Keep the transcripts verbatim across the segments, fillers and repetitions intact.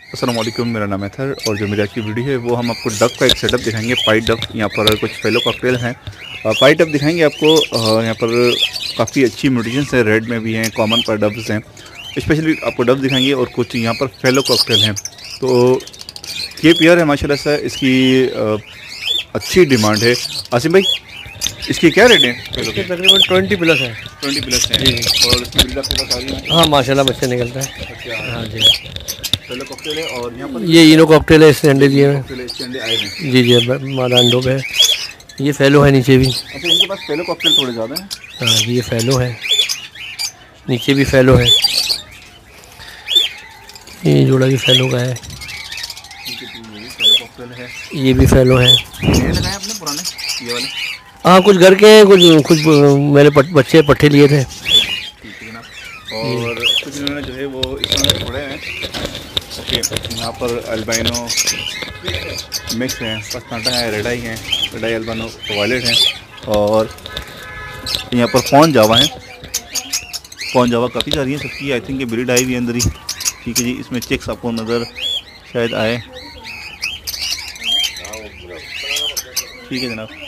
अस्सलाम वालेकुम, मेरा नाम है थर और जो मेरी आज की वीडियो है वो हम आपको डक का एक सेटअप दिखाएंगे। पाइट डक, यहाँ पर कुछ फेलो कॉकटेल हैं। पाइट डक दिखाएंगे आपको। यहाँ पर काफ़ी अच्छी म्यूटेशंस हैं, रेड में भी हैं, कॉमन पर डब्स हैं। स्पेशली आपको डब दिखाएंगे और कुछ यहाँ पर फेलो कॉकटेल हैं। तो ये पेयर है माशाल्लाह से, इसकी अच्छी डिमांड है। आसिम भाई, इसकी क्या रेट है? इसके तकरीबन ट्वेंटी प्लस है। ट्वेंटी प्लस है जी। और इसकी ब्रीड आपके पास आ रही है? हाँ माशाल्लाह बच्चा निकलता है। अच्छा, हाँ जी। फेलो कॉकटेल है और यहाँ पर ये इनो कॉकटेल है, इससे अंडे दिए हुए हैं। इसके अंडे आए हैं। जी जी, मादा अंडों पे है। ये फैलो है नीचे भी। अच्छा, इनके पास फेलो कॉकटेल थोड़े ज़्यादा हैं। हाँ जी, ये फैलो है, नीचे भी फैलो है। ये जोड़ा भी फैलो का है, है। ये भी फैलो है। ये लगाए आपने पुराने ये वाले? हाँ कुछ घर के, कुछ कुछ मेरे पट, बच्चे पट्टे लिए थे। ठीक है जनाब। और कुछ इन्होंने जो है वो इसमें छोड़े हैं। ओके, यहाँ पर अल्बाइनो मिक्स हैं, पसनाटा है, रेड आई हैं, रेड आई अल्बाइनो वायलेट हैं और यहाँ पर फॉन जावा हैं। फॉन जावा काफ़ी सारी हैं सबकी। आई थिंक ये ब्रीड आई भी है अंदर ही। ठीक है जी, इसमें चेक्स आपको नज़र शायद आए। ठीक है जनाब,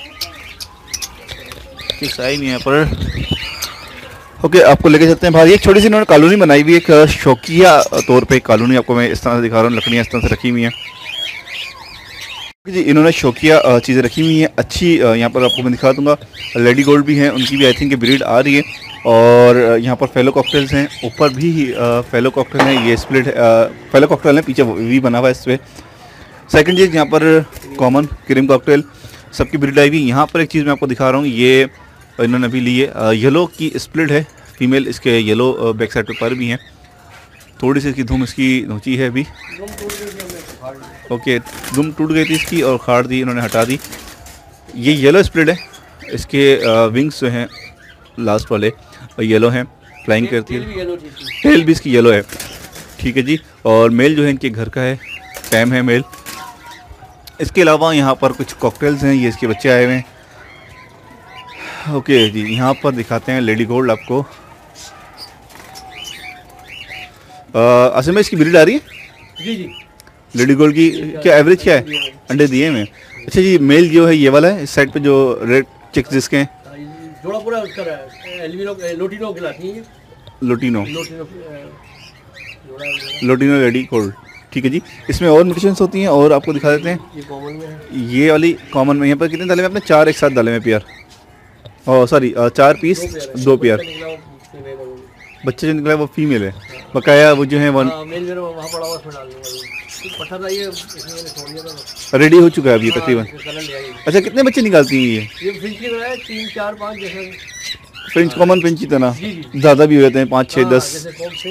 चेक्स आई नहीं यहाँ पर। ओके, आपको लेके चलते हैं बाहर। एक छोटी सी इन्होंने कॉलोनी बनाई हुई है, एक शौकिया तौर पे कॉलोनी आपको मैं इस तरह से दिखा रहा हूँ। लकड़ियाँ इस तरह से रखी हुई हैं जी, इन्होंने शौकिया चीज़ें रखी हुई हैं अच्छी। यहाँ पर आपको मैं दिखा दूंगा। लेडी गोल्ड भी हैं, उनकी भी आई थिंक ब्रीड आ रही है। और यहाँ पर फेलो कॉकटेल्स हैं, ऊपर भी फेलो कॉकटेल हैं। ये स्प्लिट फेलो कॉकटेल है, पीछे वी बना हुआ है इस पर। सेकेंड चीज़ यहाँ पर कॉमन क्रीम कॉकटेल, सबकी ब्रीड आई हुई। यहाँ पर एक चीज़ मैं आपको दिखा रहा हूँ, ये इन्होंने अभी ली है, येलो की स्प्लिट है फीमेल। इसके येलो बैक साइड पर भी हैं। थोड़ी सी इसकी धूम इसकी ऊँची है अभी। ओके, दुम टूट गई थी इसकी और खाड़ दी, इन्होंने हटा दी। ये येलो स्प्लिट है, इसके विंग्स जो हैं लास्ट वाले येलो हैं, फ्लाइंग करती है। टेल भी इसकी येलो है। ठीक है जी। और मेल जो है इनके घर का है, टैम है मेल। इसके अलावा यहाँ पर कुछ कॉकटेल्स हैं, ये इसके बच्चे आए हुए हैं। ओके जी, यहाँ पर दिखाते हैं लेडी गोल्ड आपको। असल में इसकी ब्रीड आ रही है जी जी। लेडी गोल्ड की क्या एवरेज क्या है अंडे दिए में? अच्छा जी, मेल जो है ये वाला है, इस साइड पे जो रेड चिक्स जिसके हैं, जोड़ा पूरा उसका एल्बिनो लोटिनो खिलाती है। Lutino lutino lutino lady gold. ठीक है जी। इसमें और म्यूटेशंस होती हैं और आपको दिखा देते हैं। ये कॉमन में है। ये वाली कॉमन में। यहाँ पर कितने डाले में आपने? चार एक साथ डाले में पेयर। और सॉरी चार पीस, दो पेयर। बच्चे जो निकला है वो फीमेल है, बकाया वो जो है वन रेडी हो चुका है अभी तकरीबन। अच्छा, कितने बच्चे निकालती हैं ये? ये फ्रिंच की तरह है, तीन चार पाँच जैसे। फ्रेंच कॉमन फ्रेंच की तरह ज़्यादा भी होते हैं, पाँच छः दस।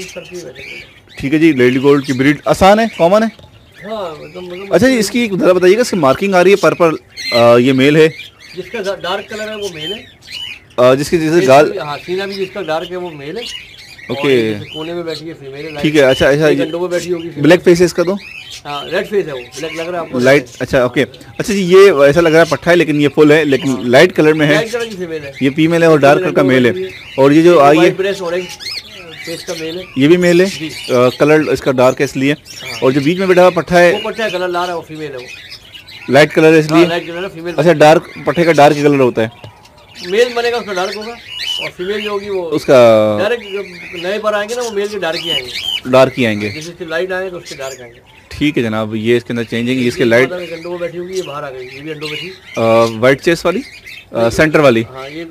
ठीक है जी। लेडी गोल्ड की ब्रीड आसान है, कॉमन है। अच्छा जी, इसकी ज़रा बताइएगा, इसकी मार्किंग आ रही है पर्पल, ये मेल है। जिसका डार्क कलर है वो मेल है। आ, जिसके जैसे गाल, हाँ सीना भी जिसका डार्क है वो मेल है। ओके, कोने में बैठी है फीमेल है। ठीक है। अच्छा अच्छा, गंडों में बैठी होगी। ब्लैक फेस है इसका तो? हाँ रेड फेस है, वो ब्लैक लग रहा है आपको? लाइट, अच्छा ओके। अच्छा जी, ये ऐसा लग रहा है पट्टा है लेकिन ये फुल है, लेकिन लाइट कलर में है। लाइट कलर की फीमेल है, ये फीमेल है और डार्क कलर का मेल है। और ये जो आई है ब्रेस्ट ऑरेंज फेस का मेल है, ये भी मेल है। कलर इसका डार्क है इसलिए। और जो बीच में बैठा हुआ पट्टा है, वो पट्टा है कलर ला रहा है, वो फीमेल है, वो लाइट कलर है इसलिए। लाइट कलर है फीमेल। अच्छा, डार्क पट्टे का डार्क कलर होता है। मेल बनेगा उसका डार्क होगा और फीमेल जो होगी वो उसका डायरेक्ट नए पर आएंगे ना, वो मेल के डार्क ही आएंगे। डार्क ही आएंगे। जैसे इसके लाइट आएंगे तो उसके डार्क आएंगे। ठीक है जनाब, ये इसके अंदर चेंजिंग, इसके लाइट अंडों में बैठी होगी, ये बाहर आ गई, ये भी अंडों में थी। वाइट चेस्ट वाली, सेंटर वाली। हाँ ये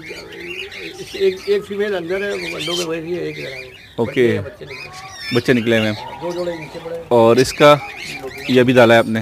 एक एक फीमेल अंदर है, वो अंडों में बैठी है, एक जगह। ओके, बच्चे निकले हुए हैं। दो जोड़े नीचे पड़े। और इसका ये भी डाला है आपने?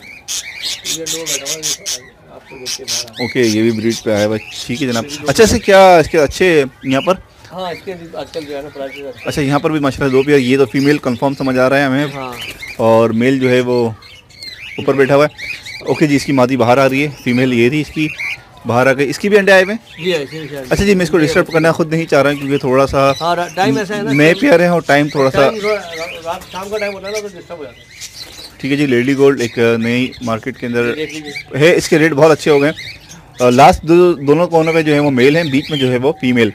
ये अंडों में बैठा हुआ है, आपको देख के बाहर आ। ओके, ये भी ब्रीड पे आया है। ठीक है जनाब। अच्छा, से क्या इसके अच्छे यहाँ पर? हाँ इसके आजकल जो है ना प्राइस। अच्छा, यहाँ पर भी माशाल्लाह दो पेयर। ये तो फीमेल कंफर्म समझ आ रहा है हमें। हाँ। और मेल जो है वो ऊपर बैठा हुआ है। ओके जी, इसकी मादी बाहर आ रही है, फीमेल ये थी, इसकी बाहर आ गई। इसकी भी अंडे आए हुए हैं। अच्छा जी, मैं इसको डिस्टर्ब करना खुद नहीं चाह रहा क्योंकि थोड़ा सा टाइम ऐसा है ना, नए पेयर हैं और टाइम थोड़ा सा रात शाम का टाइम होता है ना, तो डिस्टर्ब हो जाता है। ठीक है जी। लेडी गोल्ड एक नई मार्केट के अंदर है, इसके रेट बहुत अच्छे हो गए। लास्ट दो, दोनों कोनों पे जो है वो मेल हैं, बीच में जो है वो फीमेल।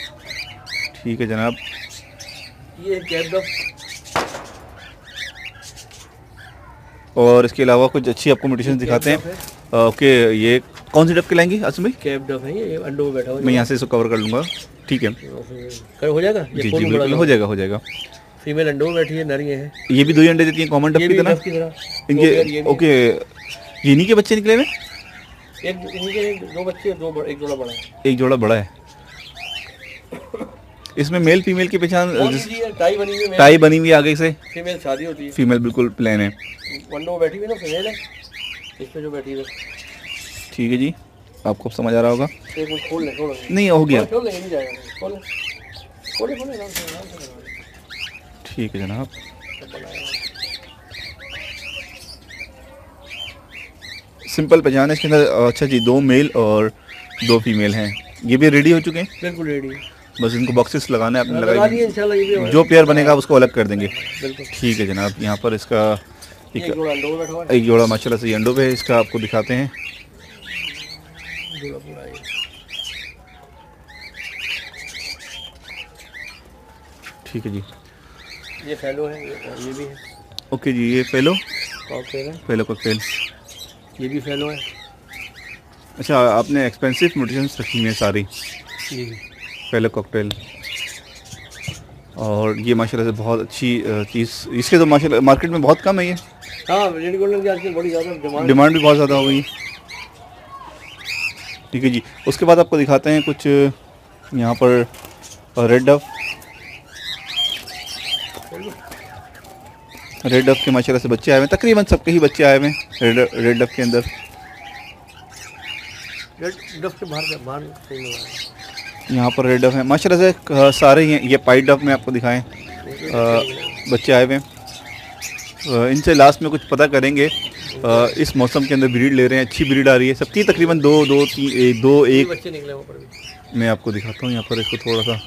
ठीक है जनाब। ये कैप डॉग और इसके अलावा कुछ अच्छी आपको म्यूटेशन दिखाते हैं। ओके, ये कौन सी डब के लाएंगे आसिम भाई? कैप डब है ये, अंडों में बैठा हुआ। मैं यहाँ से इसको कवर कर लूँगा, ठीक है? कर हो जाएगा ये? जी जी बिल्कुल हो जाएगा, हो जाएगा। फीमेल अंडों में बैठी है, नर ये है। ये भी दो ही अंडे देती हैं कॉमन डब की तरह इनके? ओके, ये इन्हीं के बच्चे निकले हुए? एक इनके एक दो बच्चे, दो एक जोड़ा बड़ा है। एक जोड़ा बड़ा है। इसमें मेल फीमेल की पहचान टाई बनी हुई है, टाई बनी हुई आगे से? फीमेल शादी होती है। फीमेल बिल्कुल प्लेन है। अंडों में बैठी हुई ना फीमेल है, इसमें जो बैठी है। ठीक है जी, आपको समझ आ रहा होगा। एक मिनट खोल ले, खोल ले। नहीं हो गया, खोल ले, नहीं जाएगा। खोल ले, खोल ले, खोल ले, आराम से, आराम से। ठीक है जनाब। सिंपल पहचान है इसके अंदर। अच्छा जी, दो मेल और दो फीमेल हैं। ये भी रेडी हो चुके हैं? बिल्कुल रेडी है, बस इनको बॉक्सेस लगाना है, आपने लगा लगाई? दिए इंशाल्लाह। ये भी जो पेयर बनेगा उसको अलग कर देंगे। बिल्कुल ठीक है जनाब। यहाँ पर इसका एक, एक जोड़ा अंडों में बैठा हुआ है। एक जोड़ा माशाल्लाह से अंडों पे है, इसका आपको दिखाते हैं। जोड़ा पूरा है। ठीक है जी, ये फैलो है, ये, ये भी है। ओके जी, ये फेलो कॉकटेल है, फेलो कॉकटेल। ये भी फैलो है। अच्छा, आपने एक्सपेंसिव म्यूटेशंस रखी हुई हैं सारी। जी फेलो कॉकटेल। और ये माशाल्लाह से बहुत अच्छी चीज़, इसके तो माशाल्लाह मार्केट में बहुत कम है ये। हाँ, रेड गोल्डन की आजकल बड़ी ज़्यादा डिमांड डिमांड भी बहुत ज़्यादा हो गई। ठीक है जी, उसके बाद आपको दिखाते हैं कुछ यहाँ पर रेड डफ। रेड डफ के माशाल्लाह से बच्चे आए हुए हैं, तकरीबन सबके ही बच्चे आए हुए हैं रेड रेड डफ के अंदर। रेड डफ के बाहर बाहर सही में है। यहाँ पर रेड डफ है माशाल्लाह से अ, सारे ही हैं। ये पाइट डफ में आपको दिखाएं अ, बच्चे आए हुए हैं। अ, इनसे लास्ट में कुछ पता करेंगे। अ, इस मौसम के अंदर ब्रीड ले रहे हैं, अच्छी ब्रीड आ रही है सबकी। तकरीबन दो दो तीन एक दो एक बच्चे निकले वहाँ पर भी। मैं आपको दिखाता हूँ यहाँ पर इसको थोड़ा सा।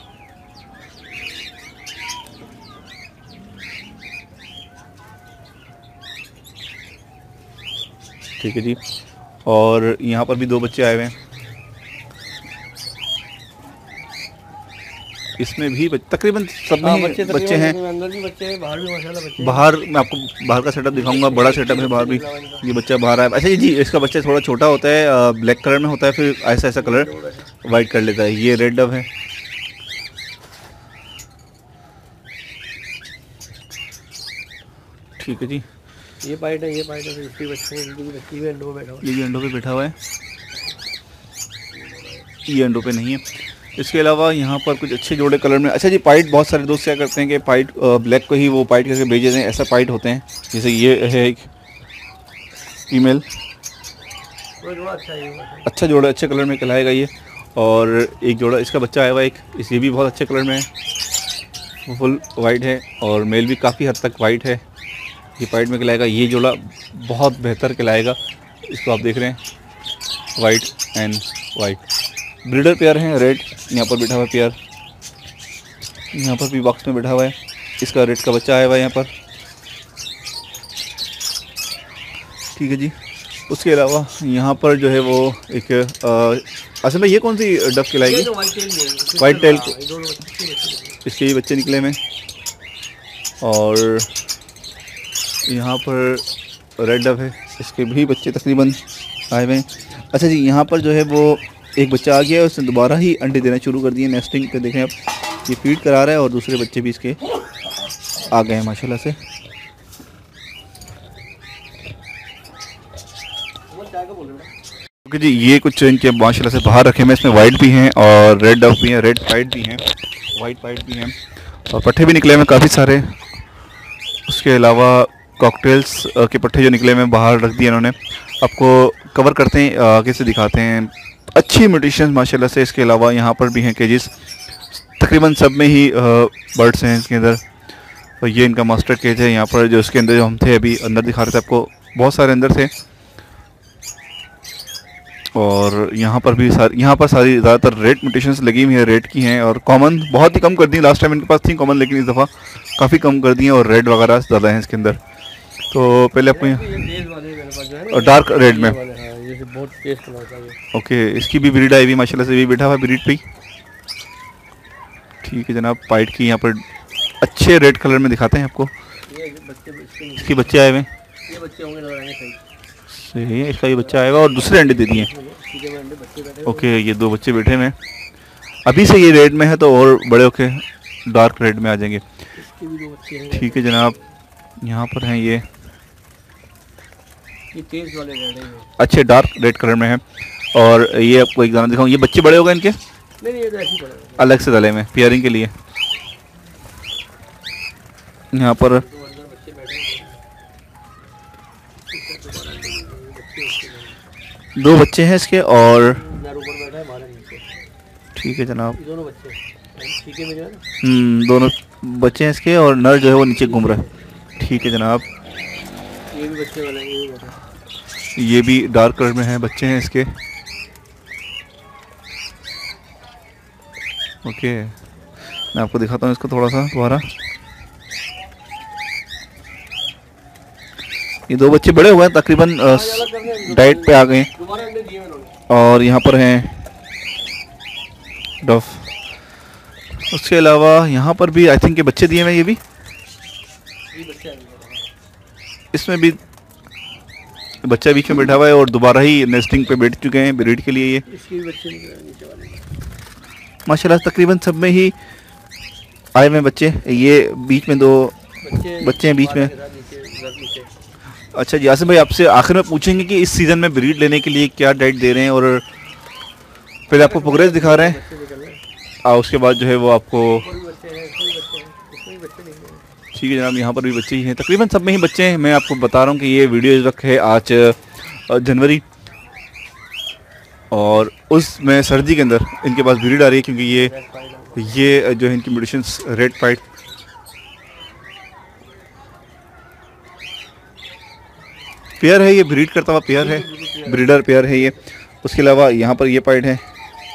ठीक है जी, और यहाँ पर भी दो बच्चे आए हुए हैं। इसमें भी बच, तकरीबन सब में हाँ, ही बच्चे बच्चे हैं। अंदर भी बच्चे हैं, बाहर भी माशाल्लाह बच्चे हैं। बाहर मैं आपको बाहर का सेटअप दिखाऊंगा, बड़ा सेटअप है बाहर भी। ये बच्चा बाहर आया। अच्छा जी, इसका बच्चा थोड़ा छोटा होता है, ब्लैक कलर में होता है, फिर ऐसा ऐसा कलर वाइट कर लेता है। ये रेड डब है। ठीक है जी, ये पाइट है, ये पाइट है, इसकी बच्चे हैं, इनकी भी बच्ची भी अंडों में बैठा हुआ है। ये भी अंडों पे बैठा हुआ है, ये अंडों पे नहीं है। इसके अलावा यहाँ पर कुछ अच्छे जोड़े कलर में। अच्छा जी, पाइट बहुत सारे दोस्त क्या करते हैं कि पाइट ब्लैक को ही वो पाइट करके भेज देते हैं। ऐसा पाइट होते हैं, जैसे ये है एक फीमेल। वो जोड़ा अच्छा है, ये अच्छा जोड़ा, अच्छे कलर में कहलाएगा ये। और एक जोड़ा इसका बच्चा आया हुआ है एक, इस ये भी बहुत अच्छे कलर में है, वो फुल वाइट है और मेल भी काफ़ी हद तक वाइट है। ये पाइट में कहलाएगा। ये जोड़ा बहुत बेहतर कहलाएगा, इसको आप देख रहे हैं, white and white breeder pair हैं। रेड यहाँ पर बैठा हुआ पेयर, यहाँ पर भी बॉक्स में बैठा हुआ है। इसका रेड का बच्चा आया हुआ है यहाँ पर। ठीक है जी, उसके अलावा यहाँ पर जो है वो एक असल में ये कौन सी डफ खिलाएगी? वाइट टेल, इसके ये बच्चे निकले में। और यहाँ पर रेड डफ है, इसके भी बच्चे तकरीबन आए हुए हैं। अच्छा जी, यहाँ पर जो है वो एक बच्चा आ गया है, उसने दोबारा ही अंडे देना शुरू कर दिए। नेस्टिंग पे देखें आप, ये फीड करा रहा है और दूसरे बच्चे भी इसके आ गए हैं माशाल्लाह से। ओके जी, ये कुछ इनके माशाल्लाह से बाहर रखे हैं। इसमें वाइट भी हैं और रेड डफ भी हैं, रेड पाइट भी हैं, वाइट पाइट भी हैं और पट्ठे भी निकले हुए काफ़ी सारे। उसके अलावा कॉकटेल्स के पट्ठे जो निकले हुए बाहर रख दिए इन्होंने। आपको कवर करते हैं, आगे से दिखाते हैं। अच्छी म्यूटेशन माशाल्लाह से। इसके अलावा यहाँ पर भी हैं केजेस, तकरीबन सब में ही बर्ड्स हैं इसके अंदर। और ये इनका मास्टर केज है। यहाँ पर जो इसके अंदर जो हम थे अभी अंदर दिखा रहे थे आपको, बहुत सारे अंदर थे। और यहाँ पर भी सारी यहाँ पर सारी ज़्यादातर रेड म्यूटेशंस लगी हुई है, रेड की हैं। और कॉमन बहुत ही कम कर दी, लास्ट टाइम इनके पास थी कॉमन, लेकिन इस दफ़ा काफ़ी कम कर दी हैं और रेड वगैरह ज़्यादा हैं इसके अंदर। तो पहले आपको और डार्क रेड में, बहुत टेस्ट बनाता है। ओके, इसकी भी ब्रीड आई हुई माशाल्लाह से, भी बैठा हुआ ब्रीड पे। ठीक है जनाब, पाइट की यहाँ पर अच्छे रेड कलर में दिखाते हैं आपको। इसके बच्चे आए हुए हैं। ये बच्चे होंगे नजर आएंगे सही। सही है, इसका ये बच्चा आएगा और दूसरे अंडे दे दिए। सीधे में अंडे बच्चे बैठे ओके, ये दो बच्चे बैठे हुए हैं। अभी से ये रेड में है तो और बड़े होके डार्क रेड में आ जाएंगे। इसके भी दो बच्चे हैं। ठीक है जनाब, यहाँ पर हैं ये ये तेज वाले रेड हैं। अच्छे डार्क रेड कलर में है। और ये आपको एक दाना दिखाऊँ, ये बच्चे बड़े हो गए इनके नहीं नहीं ये तो ऐसे ही पड़े हैं। अलग से डले में पेयरिंग के लिए। यहाँ पर दो अंदर बच्चे बैठे हैं। दो बच्चे हैं इसके और नर ऊपर बैठा है, मारा नीचे। ठीक है जनाब। ये दोनों बच्चे ठीके में जो है ना, हम्म दोनों बच्चे हैं इसके और नर जो है वो नीचे घूम रहा है। ठीक है जनाब, ये भी बच्चे वाले हैं, ये भी बैठा है। ये भी डार्क कलर में हैं, बच्चे हैं इसके। ओके, मैं आपको दिखाता हूँ इसको थोड़ा सा दोबारा। ये दो बच्चे बड़े हुए हैं, तकरीबन डाइट पे आ गए हैं। दोबारा अंडे दिए उन्होंने। और यहाँ पर हैं डफ। उसके अलावा यहाँ पर भी आई थिंक के बच्चे दिए हैं, ये भी ये बच्चे हैं। इसमें भी बच्चा बीच में बैठा हुआ है और दोबारा ही नेस्टिंग पे बैठ चुके हैं ब्रीड के लिए। ये इसके भी बच्चे निकले हैं नीचे वाले। माशाल्लाह तकरीबन सब में ही आए हुए हैं बच्चे। ये बीच में दो बच्चे बच्चे हैं बीच में। नीचे उधर नीचे। अच्छा जी, आसिम भाई आपसे आखिर में पूछेंगे कि इस सीज़न में ब्रीड लेने के लिए क्या डाइट दे रहे हैं और पहले आपको प्रोग्रेस दिखा रहे हैं बच्चे निकल रहे हैं। और उसके बाद जो है वो आपको। ऊपर भी बच्चे हैं, इसमें भी बच्चे हैं, इसमें भी बच्चे निकले हैं। ठीक है जनाब, यहाँ पर भी बच्चे ही हैं, तकरीबन सब में ही बच्चे हैं। मैं आपको बता रहा हूँ कि ये वीडियो इस वक्त है आज अ, जनवरी, और उसमें सर्दी के अंदर इनके पास ब्रीड आ रही है क्योंकि ये रेड फाइल है। ये जो है इनकी मेडिसिन्स रेड फाइट पेयर है, ये ब्रीड करता हुआ पेयर है, ब्रीडर पेयर है ये। उसके अलावा यहाँ पर ये पाइड है,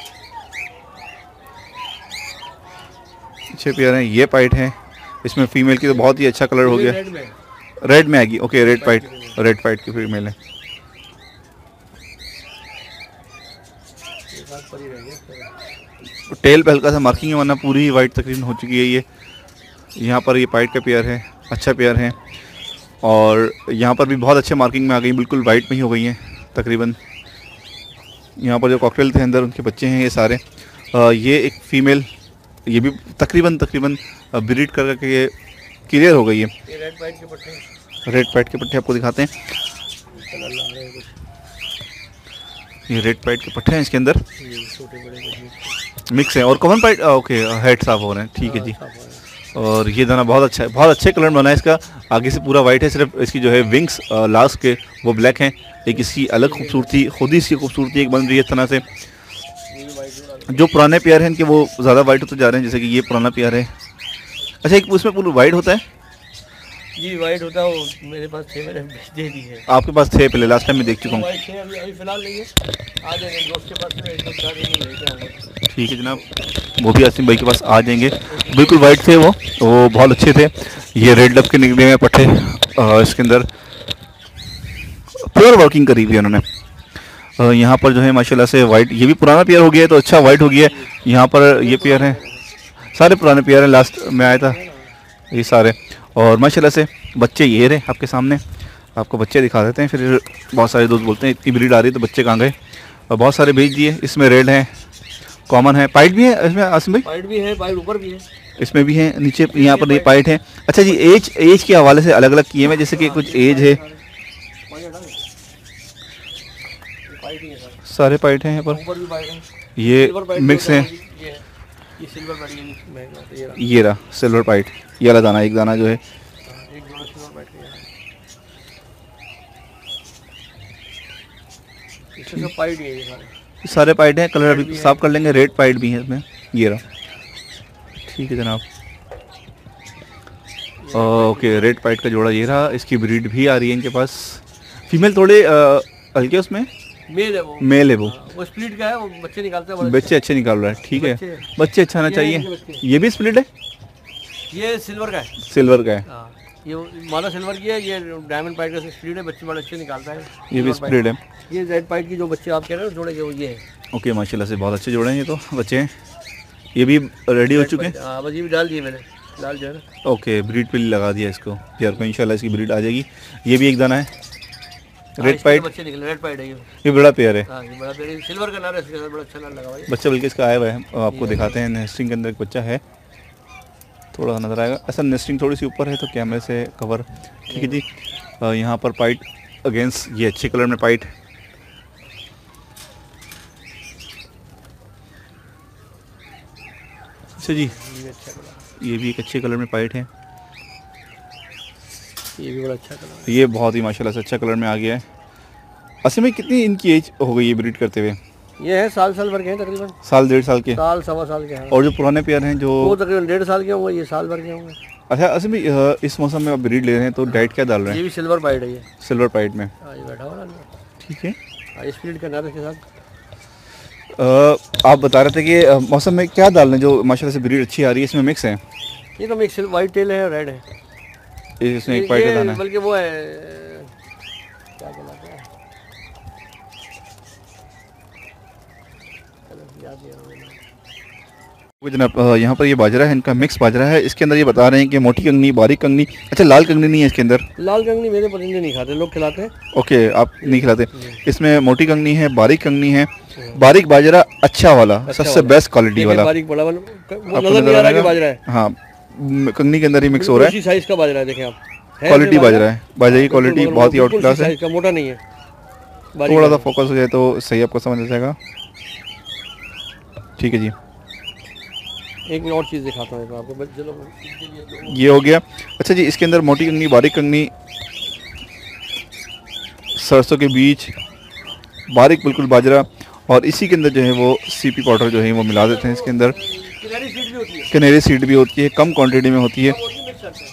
अच्छे पेयर हैं। ये पाइड है, इसमें फीमेल की तो बहुत ही अच्छा कलर हो गया, रेड में रेड में आएगी। Okay, red pied, red pied की फीमेल है। एक हाथ पर ही रह गया। टेल पे हल्का सा मार्किंग है, वरना पूरी ही वाइट तकरीबन हो चुकी है ये। यहाँ पर ये पाइड का पेयर है, अच्छा पेयर है। और यहाँ पर भी बहुत अच्छे मार्किंग में आ गई, बिल्कुल वाइट में ही हो गई हैं तकरीबन। यहाँ पर जो कॉकटेल थे अंदर उनके बच्चे हैं ये सारे। आ, ये एक फ़ीमेल, ये भी तकरीबन तकरीबन ब्रीड कर करके ये क्लियर हो गई है। ये रेड वाइट के पट्टे हैं। रेड पैड के पट्टे आपको दिखाते हैं। कलर ला रहे हैं कुछ। ये रेड पैड के पट्टे हैं, इसके अंदर ये छोटे बड़े कुछ मिक्स है। और कॉमन पैड, ओके, हेड साफ हो रहे हैं। ठीक है जी। और ये दाना बहुत अच्छा है, बहुत अच्छे कलर में बना है इसका। आगे से पूरा वाइट है, सिर्फ इसकी जो है विंग्स लास्ट के वो ब्लैक हैं। एक इसकी अलग खूबसूरती, खुद ही इसकी खूबसूरती एक बन रही है इस तरह से। जो पुराने पेयर हैं इनके वो ज़्यादा वाइट होते जा रहे हैं, जैसे कि ये पुराना पेयर है। अच्छा, एक उसमें पूरा वाइट होता है जी, वाइट होता है वो मेरे पास थे, मैंने दे दी है। आपके पास थे पहले, लास्ट टाइम मैं देख चुका हूँ। वाइट थे, अभी अभी फिलहाल नहीं है, आ जाएंगे दोस्त के पास में, एक दो चार दिन में लेके आऊँगा। ठीक है जनाब, वो भी आसिम भाई के पास आ जाएंगे। बिल्कुल वाइट थे वो वो बहुत अच्छे थे। ये रेड लव के निकले हुए पट्टे, अ, इसके अंदर प्योर वर्किंग करी हुई है उन्होंने। अ, यहाँ पर जो है माशाल्लाह से वाइट, ये भी पुराना पेयर हो गया है तो अच्छा वाइट हो गया है। यहाँ पर ये पेयर हैं, सारे पुराने पेयर हैं, लास्ट में आया था ये सारे। और माशाल्लाह से बच्चे ये रहे आपके सामने, आपको बच्चे दिखा देते हैं। फिर बहुत सारे दोस्त बोलते हैं इतनी ब्रीड आ रही है तो बच्चे कहाँ गए, और बहुत सारे भेज दिए। इसमें रेड हैं, कॉमन है, पाइट भी है इसमें आसिम भाई, वाइट भी है, वाइट ऊपर भी है, इसमें भी है, नीचे यहाँ पर ये पाइट है। अच्छा जी, एज एज के हवाले से अलग अलग किए हुए, जैसे कि कुछ एज है, वाइट ही है सर। सारे पाइट हैं यहाँ पर। ऊपर भी वाइट है, ये सिल्वर वाइट मिक्स है, ये है, ये सिल्वर वाइट ये महंगा है, ये रहा। ये रहा सिल्वर पाइट, ये वाला दाना, एक दाना जो है हाँ, एक जोड़ा सिल्वर वाइट का है। इसमें सब पाइट ही है ये सारे। सारे पाइट हैं। कलर अभी साफ कर लेंगे, रेड पाइट भी है इसमें, ये रहा। ठीक है जनाब, ओके, रेड पाइट का जोड़ा ये रहा। इसकी ब्रीड भी आ रही है इनके पास। फीमेल थोड़े अ, हल्के उसमें, मेल है वो, मेल है वो, हाँ, वो स्प्लिट का है, वो बच्चे निकालते हैं बड़े बच्चे अच्छे निकाल रहा है। ठीक है, बच्चे- बच्चे अच्छा आना ये चाहिए। इनके बच्चे। ये भी स्प्लिट है, ये सिल्वर का है। सिल्वर का है, हाँ, ये मादा सिल्वर की है, ये डायमंड पाइट का स्प्लिट है, बच्चे बड़े अच्छे निकालता है। ये भी स्प्लिट है। ये रेड पाइट की जो बच्चे आप कह रहे हो जोड़े के, वो ये है। ओके, माशाल्लाह से बहुत अच्छे जोड़े हैं ये तो बच्चे हैं। ये भी रेडी हो चुके हैं। हाँ, बस ये भी डाल दिए मैंने। लाल जहर। ओके, ब्रीड पे लगा दिया इसको यार को, इंशाल्लाह इसकी ब्रीड आ जाएगी। ये भी एक दाना है, रेड पाइट, बच्चे निकले, रेड पाइट है ये। ये बड़ा पेयर है। हाँ, ये बड़ा पेयर है, सिल्वर का नर है, इसके साथ बड़ा अच्छा नर लगा हुआ है। बच्चा बल्कि इसका आया हुआ है, आपको दिखाते हैं। नेस्टिंग के अंदर एक बच्चा है, थोड़ा नज़र आएगा। ऐसा नेस्टिंग थोड़ी सी ऊपर है तो कैमरे से कवर। ठीक है जी। अ, यहाँ पर पाइट अगेंस्ट, ये अच्छे कलर में पाइट। अच्छा जी, ये अच्छा कलर, ये भी एक अच्छे कलर में पाइट है। ये भी बड़ा अच्छा कलर है। ये बहुत ही माशाल्लाह से अच्छा कलर में आ गया है। असल में कितनी इनकी एज हो गई है ब्रीड करते हुए? ये है साल साल भर के हैं तकरीबन, साल डेढ़ साल के। साल सवा साल के हैं। और जो पुराने पेयर हैं जो वो तकरीबन डेढ़ साल के होंगे, ये साल भर के होंगे। अच्छा, असल में अ, इस मौसम में आप ब्रीड ले रहे हैं तो डाइट क्या डाल रहे ये हैं? भी सिल्वर पाइट है ये। सिल्वर पाइट में। हाँ, ये बैठा हुआ ना अंदर। ठीक है। हाँ, ये स्पीड का नर है इसके साथ। अ, आप बता रहे थे कि अ, मौसम में क्या डाल रहे हैं जो माशाल्लाह से ब्रीड अच्छी आ रही है? इसमें मिक्स है, ये तो मिक्स वाइट टेल है और रेड है। इसमें एक ये- पाइट का ये दाना है। बल्कि वो है, क्या कहलाता है, चलो, याद नहीं आ रहा मुझे। वो जनाब, अ, यहाँ पर ये बाजरा है, इनका मिक्स बाजरा है। इसके अंदर ये बता रहे हैं कि मोटी कंगनी, बारीक कंगनी। अच्छा, लाल कंगनी नहीं है इसके अंदर? लाल कंगनी मेरे परिंदे नहीं खाते, लोग खिलाते हैं। ओके, आप नहीं खिलाते। इसमें मोटी कंगनी है, बारीक कंगनी है, बारीक बाजरा अच्छा वाला, अच्छा सबसे वाला। बेस्ट क्वालिटी ये वाला। बारीक बड़ा वाला, वो आपको नजर नहीं आ रहा कि आएगा? बाजरा है। हाँ, म, कंगनी के अंदर ही मिक्स हो रहा है। उसी साइज का बाजरा है, देखें आप, है क्वालिटी ऐसे बाजरा है, बाजरे की बिल्कुल, क्वालिटी मगर बहुत ही आउट बिल्कुल क्लास उसी है। साइज का, मोटा नहीं है, बारीक थोड़ा सा है। फोकस हो जाए तो सही आपको समझ आ जाएगा। ठीक है जी, एक और चीज़ दिखाता हूँ आपको, बस चलो। ये हो गया। अच्छा जी, इसके अंदर मोटी कंगनी, बारीक कंगनी, सरसों के बीज, बारीक बिल्कुल बाजरा, और इसी के अंदर जो है वो सीपी पाउडर जो है वो मिला देते हैं इसके अंदर। किनारी सीड भी होती है, कनेरी सीड भी होती है, कम क्वांटिटी में होती है। वो भी मिक्स करते हैं।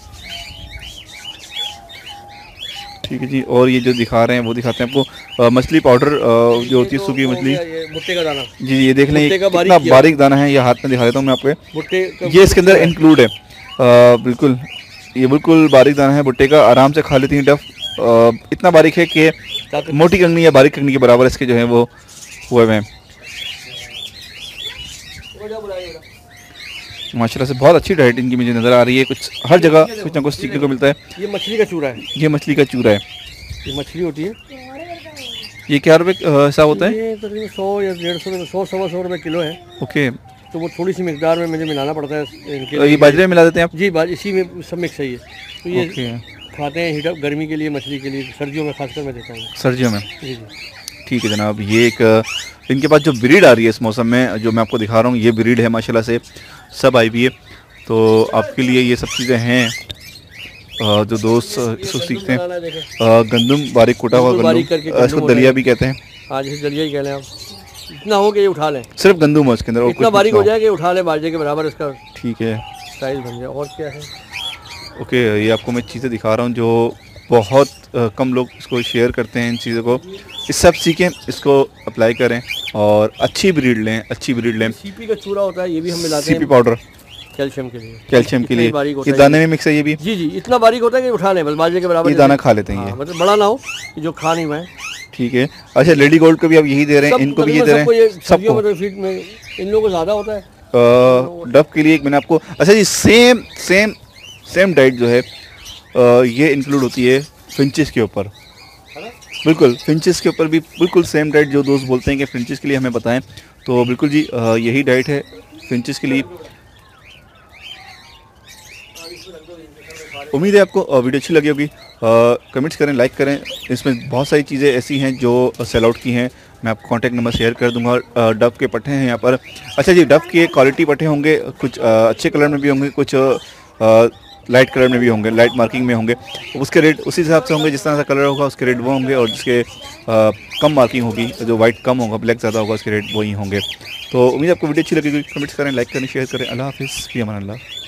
ठीक है जी, और ये जो दिखा रहे हैं वो दिखाते हैं आपको। अ, मछली पाउडर अ, जो होती है, तो सूखी वो मछली। हो गया ये भुट्टे का दाना, जी जी, ये देख लें, ये भुट्टे का बारीक कितना किया। बारीक दाना है। ये हाथ में दिखा देता हूँ मैं आपको। भुट्टे का ये इसके अंदर इंक्लूड है, अ, बिल्कुल ये बिल्कुल बारीक दाना है भुट्टे का। आराम से खा लेती हैं डफ। अ, इतना बारीक है कि ताकत- मोटी कंगनी या बारीक कंगनी के बराबर इसके जो है वो हुए हुए हैं। माशाल्लाह से बहुत अच्छी डाइट इनकी मुझे नज़र आ रही है। कुछ हर जगह कुछ ना कुछ सीखने को मिलता है। ये मछली का चूरा है, ये मछली का चूरा है। ये मछली होती है। ये क्या रुपये ऐसा होता है? ये तकरीबन सौ या डेढ़ सौ रुपये, सौ सवा सौ रुपये किलो है। ओके, तो वो थोड़ी सी मिकदार में मुझे मिलाना पड़ता है इनके तो ये लिए। बाजरे में मिला देते हैं आप? जी, बाज इसी में सब मिक्स है ये। तो ये ओके, खाते हैं हीटअप गर्मी के लिए, मछली के लिए, सर्दियों में खासकर मैं देता हूँ। सर्दियों में। जी जी। ठीक है जनाब, ये एक अ, इनके पास जो ब्रीड आ रही है इस मौसम में, जो मैं आपको दिखा रहा हूँ, ये ब्रीड है माशाल्लाह से, सब आई भी है। तो आपके लिए ये सब चीज़ें हैं अ, जो दोस्त अ, इसको सीखते हैं। बनाना है, देखें। अ, गंदम, बारीक कुटा हुआ बिल्कुल बारीक गंदम, करके अ, इसको गंदम दलिया होता भी कहते हैं। हाँ, जैसे दलिया ही कह लें आप, इतना हो कि ये उठा लें, सिर्फ गंदम है इसके अंदर और इतना कुछ बारीक नहीं हो जाए कि उठा लें, बाजरे के बराबर इसका हो। ठीक है, साइज बन जाए। और क्या है, ओके, ये आपको मैं चीज़ें दिखा रहा हूँ जो बहुत अ, कम लोग इसको शेयर करते हैं इन चीज़ों को। इस सब सीखें, इसको अप्लाई करें और अच्छी ब्रीड लें, अच्छी ब्रीड लें। सीपी का चूरा होता है, ये भी हम मिलाते सीपी हैं पाउडर कैल्शियम के लिए। कैल्शियम के इतना ही लिए, बारीक होता ये है दाने में मिक्स है ये भी। जी जी, इतना बारीक होता है कि उठा लें, बस बाजरे के बराबर। ये दाना खा लेते हैं हाँ, ये। मतलब बड़ा ना हो कि जो खा नहीं पाए। ठीक है। अच्छा, लेडी गोल्ड को भी आप यही दे रहे हैं, सब इनको भी ये तकरीबन दे रहे सबको, ये हैं सर्दियों सबको? में तो फीड में इन लोगों को ज़्यादा होता है। डब के लिए एक मैंने आपको, अच्छा जी, सेम सेम सेम डाइट जो है अ, ये इंक्लूड होती है फिंचेस के ऊपर। बिल्कुल, फिंचेस के ऊपर भी बिल्कुल सेम डाइट। जो दोस्त बोलते हैं कि फिंचेस के लिए हमें बताएं, तो बिल्कुल जी अ, यही डाइट है फिंचेस के लिए। उम्मीद है आपको अ, वीडियो अच्छी लगी होगी। कमेंट्स करें, लाइक करें। इसमें बहुत सारी चीज़ें ऐसी हैं जो सेल आउट की हैं। मैं आपको कॉन्टैक्ट नंबर शेयर कर दूंगा। अ, डब के पट्टे हैं यहाँ पर। अच्छा जी, डब के क्वालिटी पट्टे होंगे, कुछ अ, अच्छे कलर में भी होंगे, कुछ अ, लाइट कलर में भी होंगे, लाइट मार्किंग में होंगे। उसके रेट उसी हिसाब से होंगे, जिस तरह का कलर होगा उसके रेट वो होंगे, और जिसके अ, कम मार्किंग होगी, जो वाइट कम होगा, ब्लैक ज़्यादा होगा, उसके रेट वही होंगे। तो उम्मीद आपको वीडियो अच्छी लगेगी। कमेंट्स करें, लाइक करें, शेयर करें। अल्लाह हाफिज़, फ़ी अमान अल्लाह।